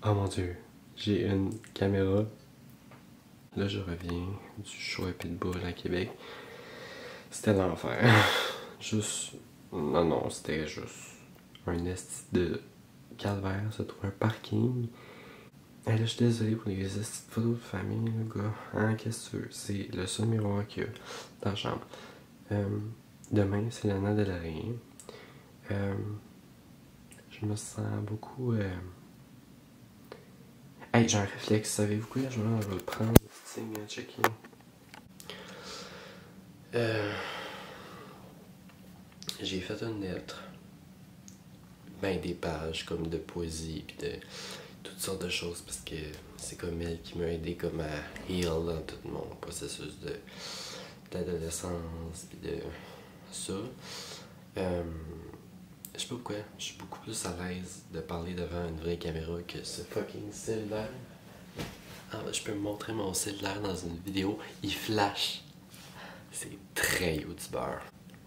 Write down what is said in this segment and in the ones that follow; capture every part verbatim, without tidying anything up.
Oh mon dieu, j'ai une caméra. Là, je reviens du show à Pitbull à Québec. C'était l'enfer. Juste. Non, non, c'était juste un esti de calvaire, se trouver un parking. Et là, je suis désolé pour les esti de photos de famille, le gars. Hein, qu'est-ce que tu veux? C'est le seul miroir qu'il y a dans la chambre. Euh, demain, c'est Lana Del Rey. Euh, je me sens beaucoup. Euh... Hey, j'ai un réflexe, savez-vous quoi? Je vais, je vais le prendre, le petit signe, checker. Euh... J'ai fait une lettre. Ben, des pages comme de poésie, pis de toutes sortes de choses, parce que c'est comme elle qui m'a aidé comme à heal dans tout mon processus de d'adolescence, pis de ça. Euh... Je sais pas pourquoi, je suis beaucoup plus à l'aise de parler devant une vraie caméra que ce fucking cellulaire. Ah, je peux me montrer mon cellulaire dans une vidéo, il flash. C'est très youtubeur.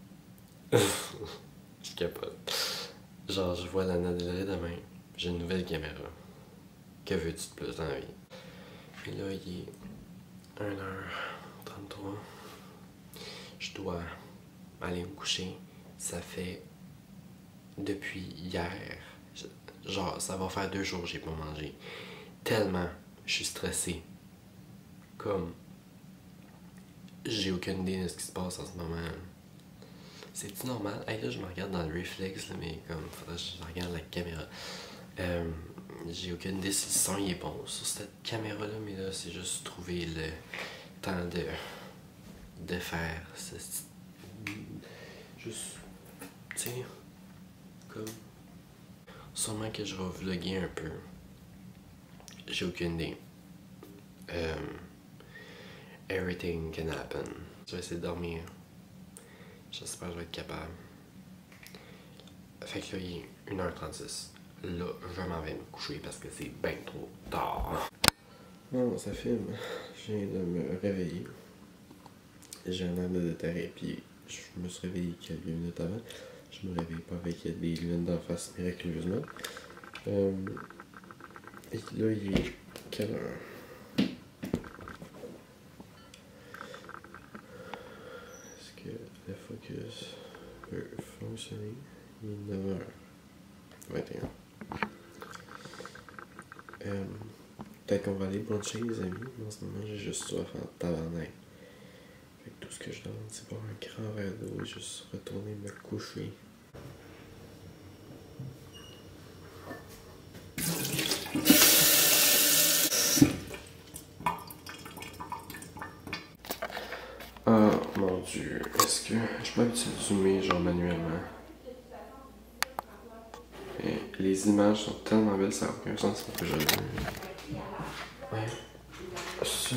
Je capote. Genre, je vois Lana Del Rey demain, j'ai une nouvelle caméra. Que veux-tu de plus dans la vie? Et là, il est une heure trente-trois. Je dois aller me coucher. Ça fait depuis hier. Genre, ça va faire deux jours que j'ai pas mangé. Tellement je suis stressé. Comme j'ai aucune idée de ce qui se passe en ce moment. C'est-tu normal? Hey, là, je me regarde dans le réflexe, là, mais comme, faudrait que je regarde la caméra. Euh, j'ai aucune idée si le son il est bon sur cette caméra-là, mais là, c'est juste trouver le temps de, de faire ce... Juste, tu sais, comme... Sûrement que je vais vlogger un peu. J'ai aucune idée. Euh, everything can happen. Je vais essayer de dormir. J'espère que je vais être capable. Fait que là, il est une heure trente-six. Là, je m'en vais me coucher parce que c'est bien trop tard. Non, ça filme. Je viens de me réveiller. J'ai un air de déterré, puis je me suis réveillé quelques minutes avant. Je me réveille pas avec des lunettes d'en face miraculeusement. Euh, et là, il est quelle heure? Est-ce que le focus peut fonctionner? Il est neuf heures vingt et un. Euh, Peut-être qu'on va aller bruncher, les amis. En ce moment, j'ai juste soif en tabarnak. Fait que tout ce que je demande, c'est boire un grand verre d'eau et juste retourner me coucher. Oh mon dieu, est-ce que je peux habituer de zoomer genre manuellement? Et les images sont tellement belles, ça n'a aucun sens que je le... Ouais. Ça.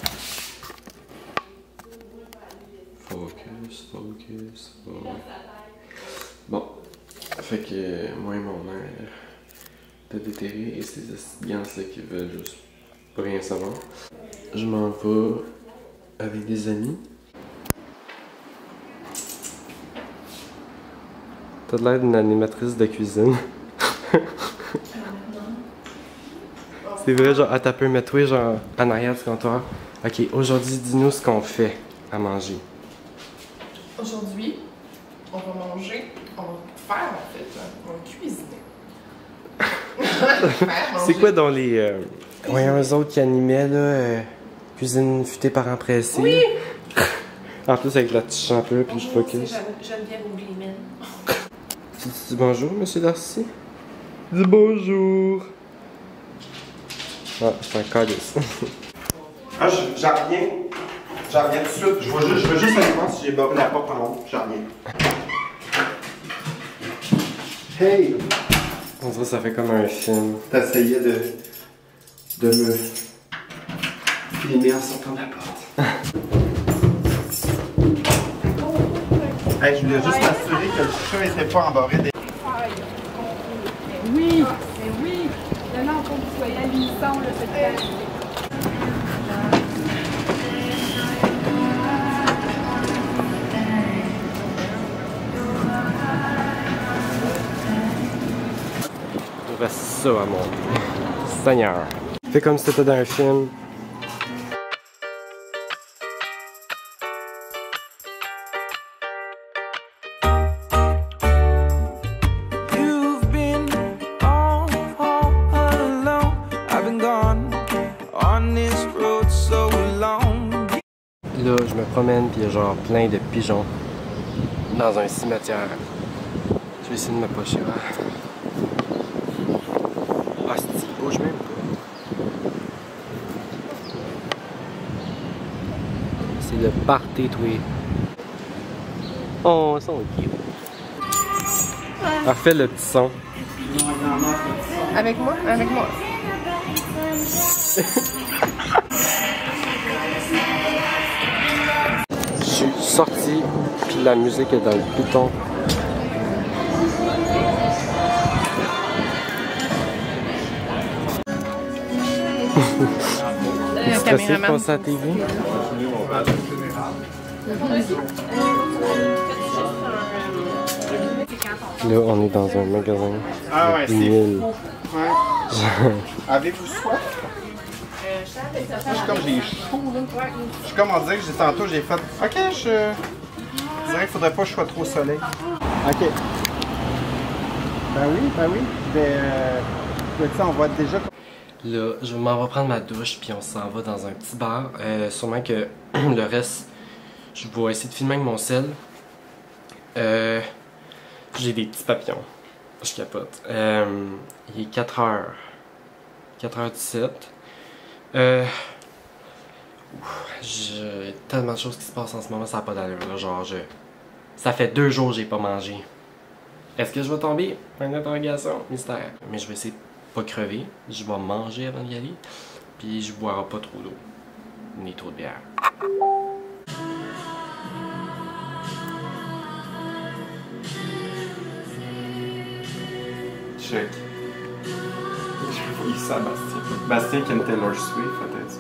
Focus, focus, focus. Bon. Fait que moi et mon air de déterré et ces estudiants-là qui veulent juste pas rien savoir. Je m'en vais avec des amis. T'as l'air d'une animatrice de cuisine. C'est vrai, genre, à taper, mais toi, genre, en arrière du comptoir. Ok, aujourd'hui, dis-nous ce qu'on fait à manger. Aujourd'hui, on va manger, on va faire en fait, on va cuisiner. C'est quoi dans les. Euh... Ouais, eux autres qui animaient, là, euh, cuisine futée par empressé. Oui! En plus, avec la petite champleur puis le focus. Geneviève Ouglimène. Tu dis bonjour, monsieur Darcy? Dis bonjour! Ah, c'est un calice. Ah, j'en reviens. J'en reviens tout de suite. Je veux juste, je veux juste aller voir si j'ai barré la porte en haut. J'en reviens. Hey! On dirait que ça fait comme un film. T'essayais de, de me filmer en sortant de la porte. Hey, je voulais juste m'assurer que le chat n'était pas embarré des... Oui, mais oui. Non, non, faut que vous soyez à l'unisson, là, cette place. Il reste ça ça à mon Seigneur. Fais comme si t'étais dans un film. Là, je me promène puis il y a genre plein de pigeons dans un cimetière. Je vais essayer de m'approcher. Ah, c'est il bouge même pas. C'est le party tweet. Oh, ils sont cute. Elle fait le petit son. Avec moi? Avec moi. Je suis sorti, puis la musique est dans le bouton. Le stressé de passer à la T V? Là, on est dans un magasin. Ah ouais, c'est mille. Ouais. Avez-vous soif? Je suis comme j'ai chaud là. Je suis comme on dirait que j'ai tantôt j'ai fait. Ok, je. Je dirais qu'il faudrait pas que je sois trop au soleil. Ok. Ben oui, ben oui. Ben euh, ça, on va déjà. Là, je m'en vais prendre ma douche, puis on s'en va dans un petit bar. Euh, sûrement que le reste, je vais essayer de filmer avec mon sel. Euh, J'ai des petits papillons. Je capote. Euh, il est quatre heures. quatre heures dix-sept. Euh, J'ai tellement de choses qui se passent en ce moment, ça n'a pas d'allure. Genre, je, ça fait deux jours que j'ai pas mangé. Est-ce que je vais tomber? Une interrogation, mystère. Mais je vais essayer de pas crever. Je vais manger avant d'y aller. Puis je boirai pas trop d'eau. Ni trop de bière. Check. Il ça, Bastien. Bastien qui aime Taylor Swift, peut-être.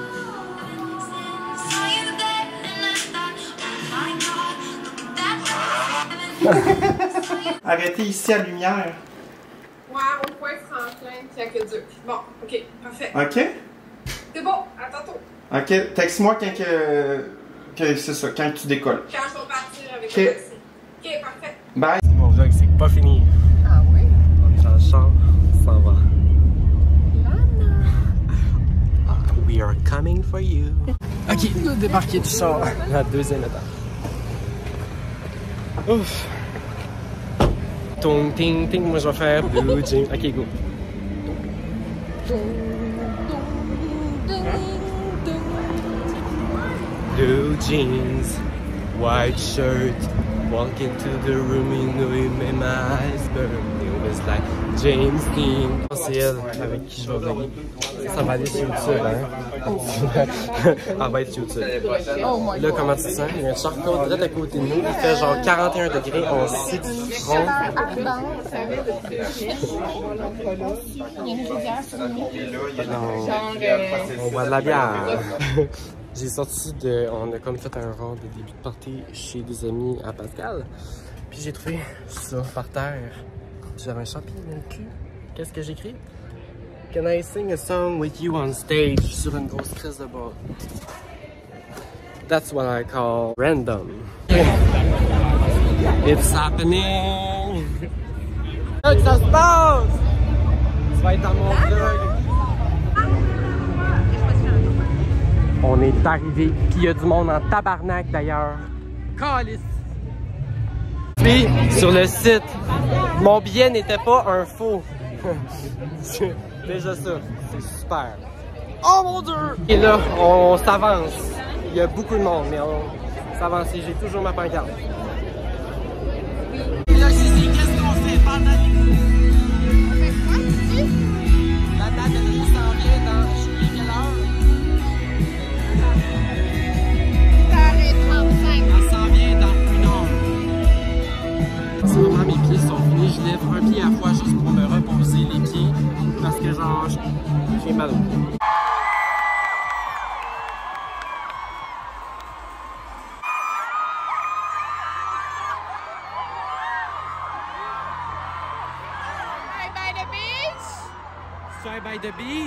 Arrêtez ici à lumière. Ouais, au point Franklin, puis aqueduc. Bon, ok, parfait. Ok? C'est bon, à tantôt. Ok, texte-moi quand que. que c'est ça, quand tu décolles. Quand je vais partir avec Ok. le taxi. Ok, parfait. Bye. Mon vlog, c'est pas fini. Ah oui? On est dans le char, ça va. We are coming for you. Ok, nous débarquer du char. La deuxième étape. Ouf. Tung ting ting, moi je vais faire blue jeans. Ok, go. Blue jeans, white shirt. Walk into the room, you know it made my eyes burn. It was like James Dean. C'est elle avec qui je vais vlogger. Ça va aller sur YouTube, hein? Elle va être sur YouTube. Là, comment tu te sens? Il y a un charcot direct à côté de nous. Il fait genre quarante et un degrés. On citron. On boit de la bière. J'ai sorti de... On a comme fait un rang de début de party chez des amis à Pascal. Puis j'ai trouvé ça par terre. J'avais un champignon dans le cul. Qu'est-ce que j'écris? Can I sing a song with you on stage? Sur une grosse crise de bord. That's what I call random. It's happening! Que ça se passe! Tu vas être dans mon vlog. On est arrivé, puis il y a du monde en tabarnak d'ailleurs. Calice! Puis, sur le site, mon billet n'était pas un faux. Déjà ça, c'est super. Oh mon dieu! Et là, on s'avance. Il y a beaucoup de monde, mais on s'avance. J'ai toujours ma pancarte. Et là, Gigi, qu'est-ce qu'on fait pendant... On fait quoi, Gigi? La date de l'île s'en vient dans... Je sais quelle heure? Elle s'en vient dans une heure. En ce moment, mes pieds sont finis. Je lève un pied à la fois juste pour me reposer les pieds. Parce que genre, j'ai mal au pied. Bye bye the beach! Bonsoir by the beach.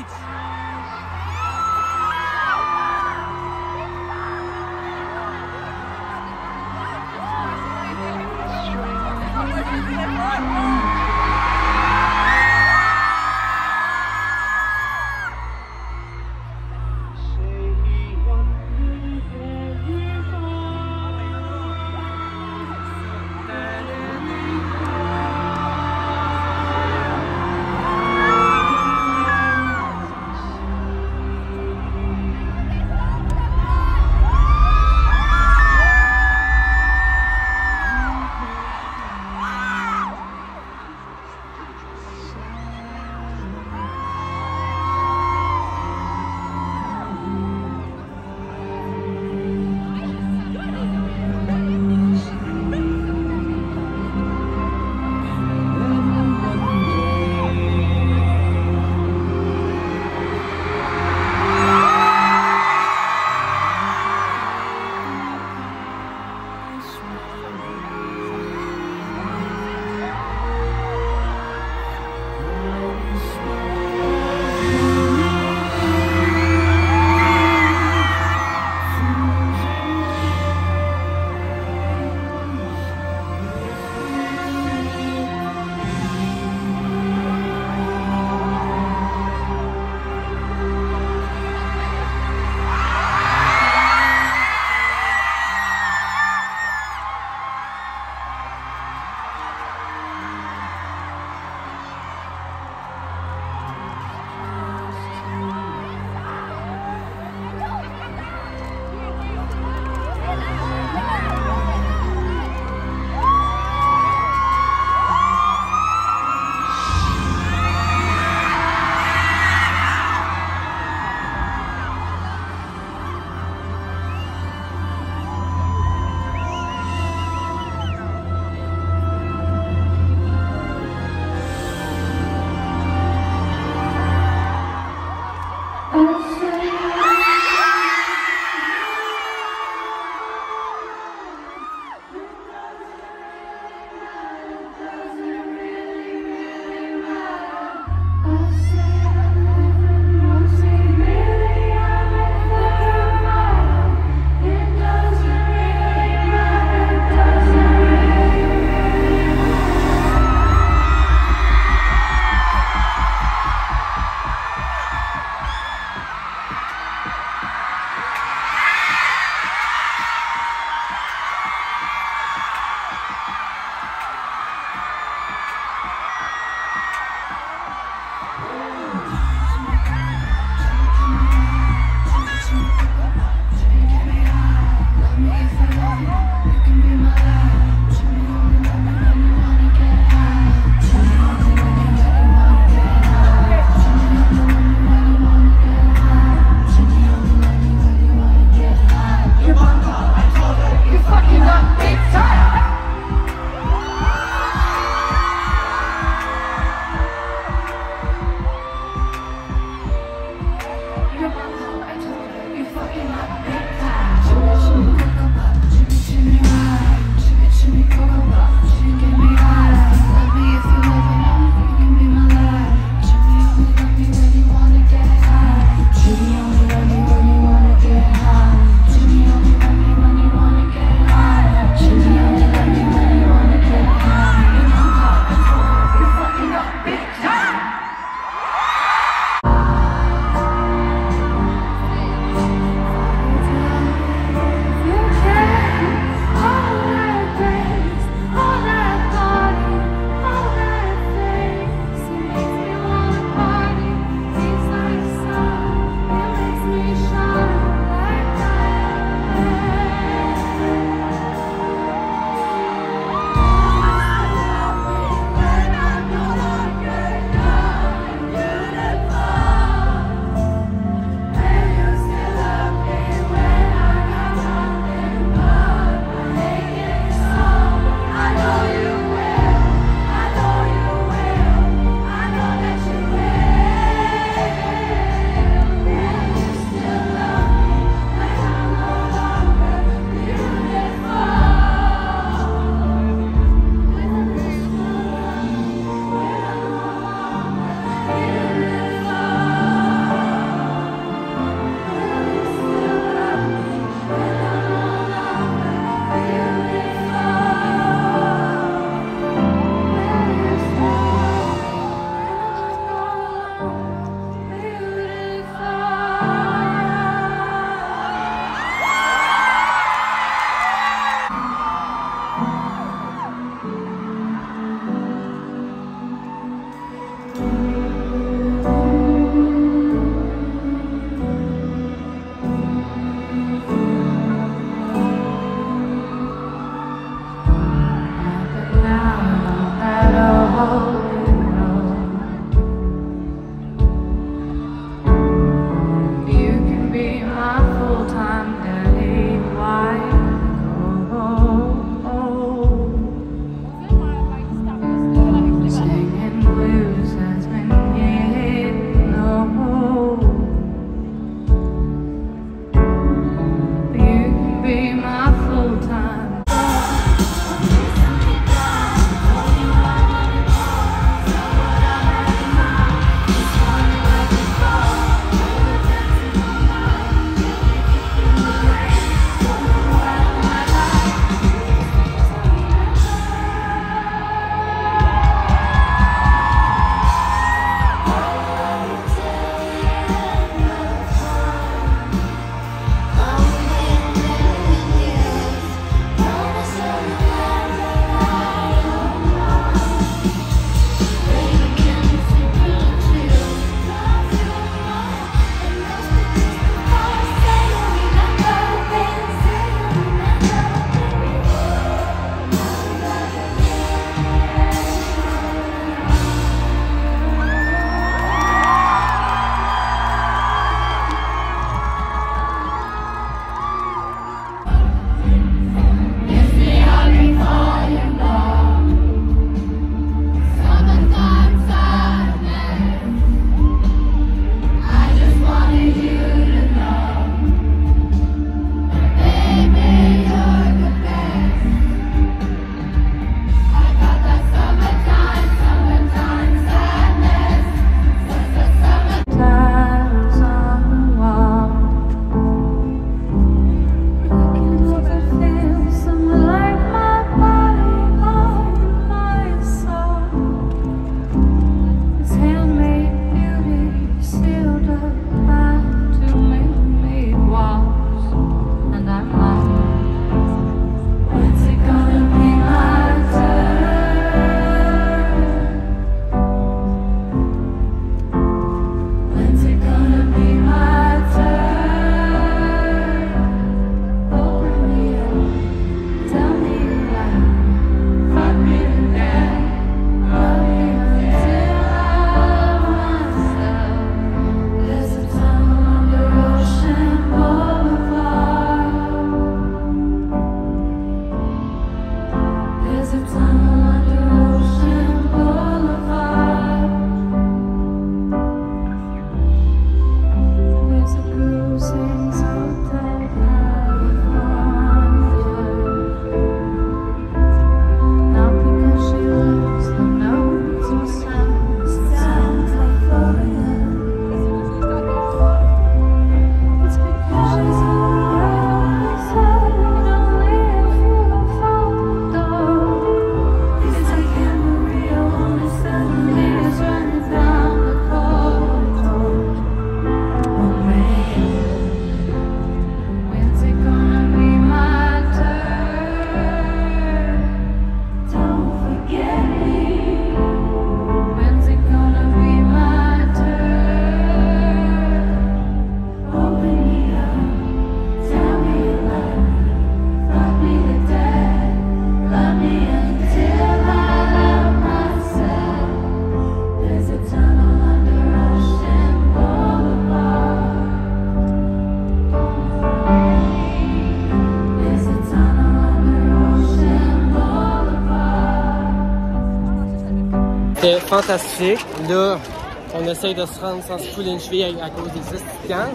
fantastique. Là, on essaye de se rendre sans se fouler une cheville à cause des esticans.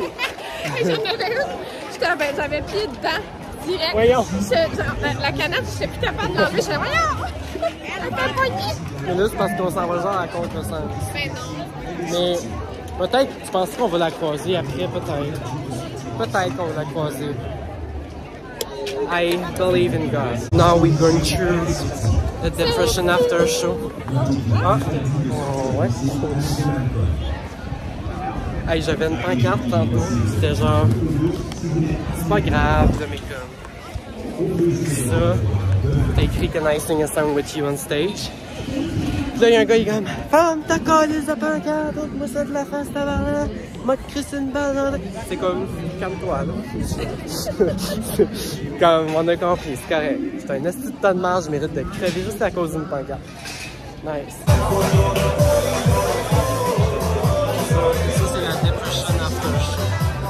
J'avais pied dedans, direct. Voyons. Je, je, la canette, je n'étais plus capable de l'enlever. Je disais, voyons! Elle t'a pogné! Mais là, c'est parce qu'on s'en va genre à contre-sens. Mais non. Mais peut-être, tu penses qu'on va la croiser après, peut-être. Peut-être qu'on va la croiser. I believe in God. Now we're going through the depression after show. Ah! Oh, ouais. Hey, j'avais une pancarte tantôt. C'était genre. C'est pas grave, de mes comme. Ça. T'as écrit Can I sing a song with you on stage? Puis là, y'a un gars, il est comme Femme, ta calice de pancarte, moi ça de la face, tabarnak, moi de Christine Ballard. C'est comme, calme-toi, là. Comme, on a compris, c'est correct. C'est un esti de tas de marge, je mérite de crever juste à cause d'une pancarte. Nice. Ça, c'est la depression after show.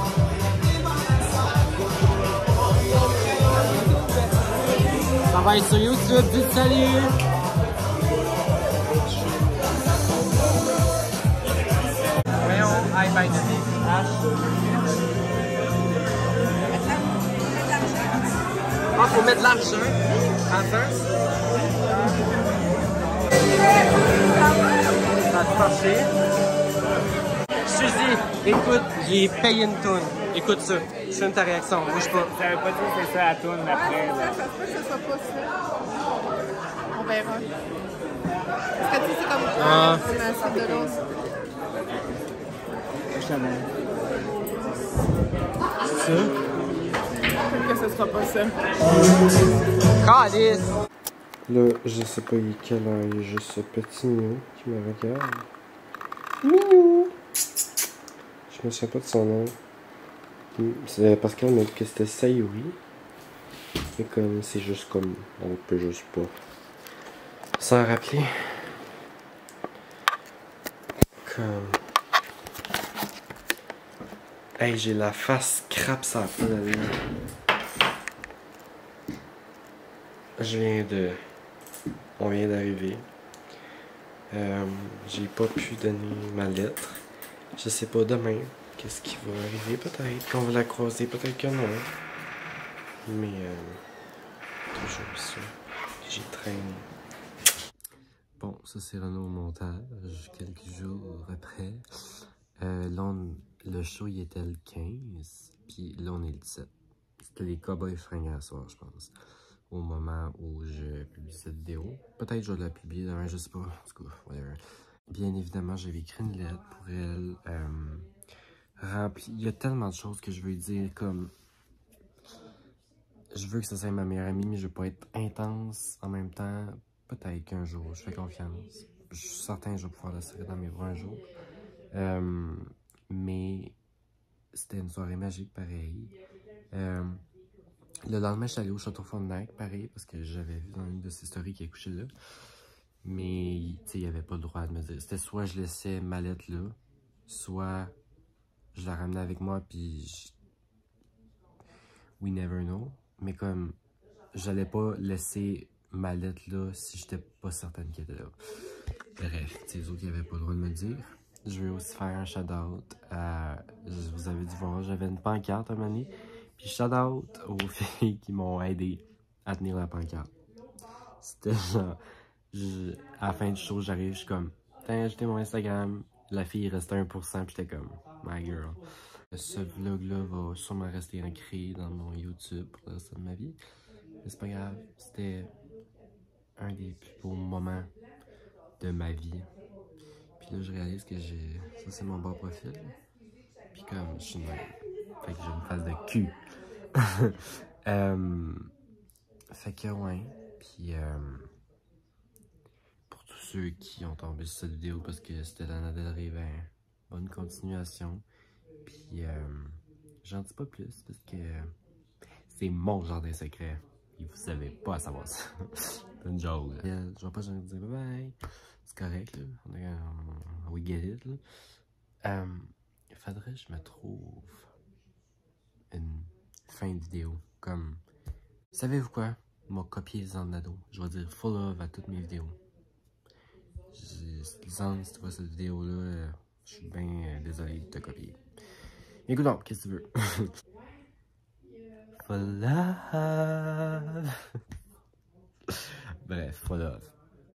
Ça va être sur YouTube, dites salut! Voyons, I by the big H. Ah, faut mettre de l'argent. Attends. Ça a marché. Suzy, écoute, j'ai payé une toune. Écoute ça. Je filme ta réaction. Bouge pas. Ça veut pas dire que c'est ça la toune après. Ça se peut que ce soit pas ça. On verra. Est-ce que tu sais, c'est comme Ah. une assiette de l'autre? Ça. Peut-être que ce sera pas ça. Calice! Là, je sais pas il est quelle heure, il y a juste ce petit minou qui me regarde. Minou! Je me souviens pas de son nom. C'est parce qu'elle m'a dit que c'était Sayuri. Mais comme c'est juste comme. On peut juste pas s'en rappeler. Comme. Hey, j'ai la face crape ça peu la vie. Je viens de. On vient d'arriver. Euh, j'ai pas pu donner ma lettre. Je sais pas demain qu'est-ce qui va arriver. Peut-être qu'on va la croiser, peut-être que non. Mais euh, toujours ça. J'ai traîné. Bon, ça c'est Renaud au montage. Quelques jours après. Euh, là, on, le show il était le quinze. Puis là, on est le dix-sept. C'était les Cowboys fringants à soir, je pense. Au moment où je publie cette vidéo. Peut-être que je vais la publier demain, je sais pas. En tout cas, whatever. Bien évidemment, j'avais écrit une lettre pour elle. Euh, rempli... Il y a tellement de choses que je veux lui dire, comme... Je veux que ça soit ma meilleure amie, mais je veux pas être intense en même temps. Peut-être qu'un jour, je fais confiance. Je suis certain que je vais pouvoir la serrer dans mes bras un jour. Euh, mais c'était une soirée magique, pareil. Euh, Le lendemain, je suis allé au Château Frontenac, pareil, parce que j'avais vu dans une de ses stories qu'elle couchait là. Mais, tu sais, il n'y avait pas le droit de me dire. C'était soit je laissais ma lettre là, soit je la ramenais avec moi, puis je... We never know. Mais comme, j'allais pas laisser ma lettre là si j'étais pas certaine qu'elle était là. Bref, tu sais, les autres, ils n'avaient pas le droit de me le dire. Je vais aussi faire un shout-out à... Vous avez dû voir, j'avais une pancarte à un moment donné. Puis shout out aux filles qui m'ont aidé à tenir la pancarte. C'était genre, je, à la fin du show, j'arrive, je suis comme, t'as ajouté mon Instagram. La fille restait un pour cent, puis j'étais comme, my girl. Ce vlog-là va sûrement rester ancré dans mon YouTube pour le reste de ma vie. Mais c'est pas grave, c'était un des plus beaux moments de ma vie. Puis là, je réalise que j'ai, ça c'est mon bas profil. Puis comme, je suis une fait que j'ai une face de cul. euh, fait que ouais. Puis euh, pour tous ceux qui ont tombé sur cette vidéo parce que c'était Lana Del Rey, ben, bonne continuation. Puis euh, j'en dis pas plus parce que c'est mon jardin secret. Et vous savez pas à savoir ça. C'est une joke. Euh, je vais pas jamais dire bye bye. C'est correct là. On est on, we get it là. Euh, il faudrait que je me trouve une fin de vidéo comme savez-vous quoi, m'a copié les Zanado. Je vais dire full love à toutes mes vidéos. Je... Lisande, si tu vois cette vidéo-là, euh, je suis bien euh, désolé de te copier. Écoute donc, qu'est-ce que tu veux? For love. Bref, for love.